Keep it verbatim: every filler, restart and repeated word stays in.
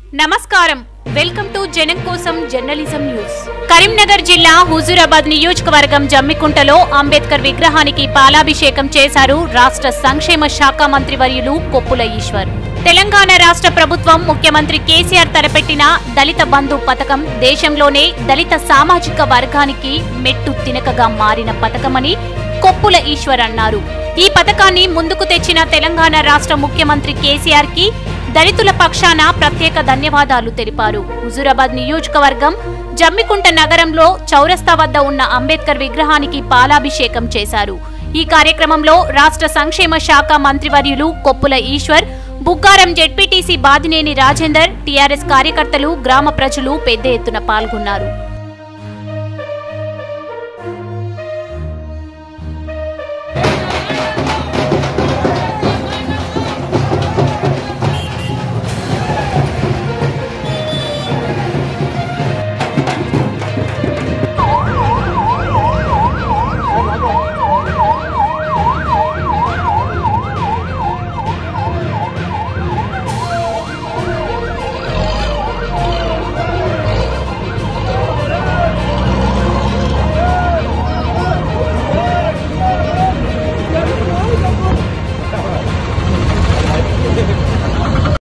నమస్కారం welcome to జనం కోసం జర్నలిజం న్యూస్। కరీంనగర్ జిల్లా హుజూరాబాద్ నియోజకవర్గం జమ్మికుంటలో అంబేద్కర్ విగ్రహానికి పాలాభిషేకం చేశారు రాష్ట్ర సంక్షేమ శాఖ మంత్రి వర్యులు కొప్పుల ఈశ్వర్। తెలంగాణ రాష్ట్ర ప్రభుత్వం ముఖ్యమంత్రి కేసీఆర్ తలపెట్టిన దళిత బంధు పథకం దేశంలోనే దళిత సామాజిక వర్గానికి మెట్టు తినకగా మారిన పథకమని కొప్పుల ఈశ్వర్ అన్నారు। ఈ పథకాన్ని ముందుకు తెచ్చిన తెలంగాణ రాష్ట్ర ముఖ్యమంత్రి కేసీఆర్ కి దళితుల పక్షాన ప్రత్యేక ధన్యవాదాలు తెలిపారు। హుజూరాబాద్ నియోజకవర్గం జమ్మికుంట నగరంలో చౌరస్తా వద్ద ఉన్న అంబేద్కర్ విగ్రహానికి పాలాభిషేకం చేశారు। ఈ కార్యక్రమంలో రాష్ట్ర సంక్షేమ శాఖ మంత్రివర్యులు కొప్పుల ఈశ్వర్, బుగ్గారం జెడ్పీటీసీ బాదినేని రాజేందర్, టీఆర్ఎస్ కార్యకర్తలు, గ్రామ ప్రజలు పెద్ద ఎత్తున పాల్గొన్నారు।